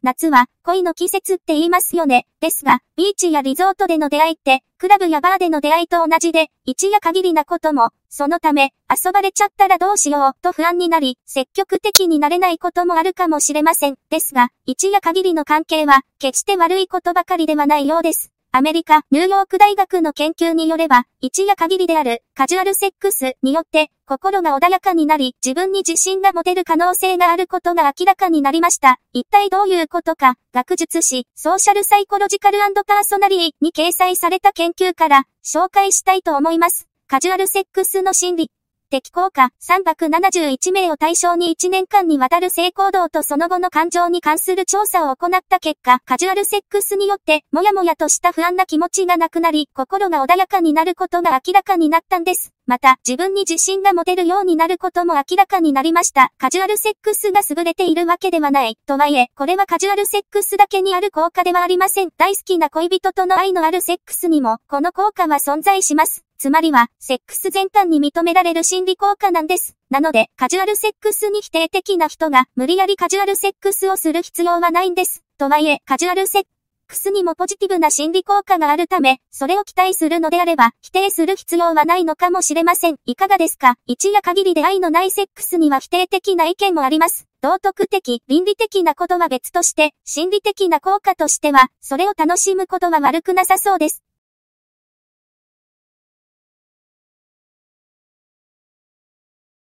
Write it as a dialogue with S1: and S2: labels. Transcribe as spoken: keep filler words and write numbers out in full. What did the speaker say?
S1: 夏は恋の季節って言いますよね。ですが、ビーチやリゾートでの出会いって、クラブやバーでの出会いと同じで、一夜限りなことも、そのため、遊ばれちゃったらどうしようと不安になり、積極的になれないこともあるかもしれません。ですが、一夜限りの関係は、決して悪いことばかりではないようです。アメリカ、ニューヨーク大学の研究によれば、一夜限りであるカジュアルセックスによって、心が穏やかになり、自分に自信が持てる可能性があることが明らかになりました。一体どういうことか、学術誌、ソーシャルサイコロジカル&パーソナリーに掲載された研究から、紹介したいと思います。カジュアルセックスの心理的効果、さんびゃくななじゅういちめいを対象にいちねんかんにわたる性行動とその後の感情に関する調査を行った結果、カジュアルセックスによって、もやもやとした不安な気持ちがなくなり、心が穏やかになることが明らかになったんです。また、自分に自信が持てるようになることも明らかになりました。カジュアルセックスが優れているわけではない。とはいえ、これはカジュアルセックスだけにある効果ではありません。大好きな恋人との愛のあるセックスにも、この効果は存在します。つまりは、セックス全般に認められる心理効果なんです。なので、カジュアルセックスに否定的な人が、無理やりカジュアルセックスをする必要はないんです。とはいえ、カジュアルセックスにもポジティブな心理効果があるため、それを期待するのであれば、否定する必要はないのかもしれません。いかがですか？一夜限りで愛のないセックスには否定的な意見もあります。道徳的、倫理的なことは別として、心理的な効果としては、それを楽しむことは悪くなさそうです。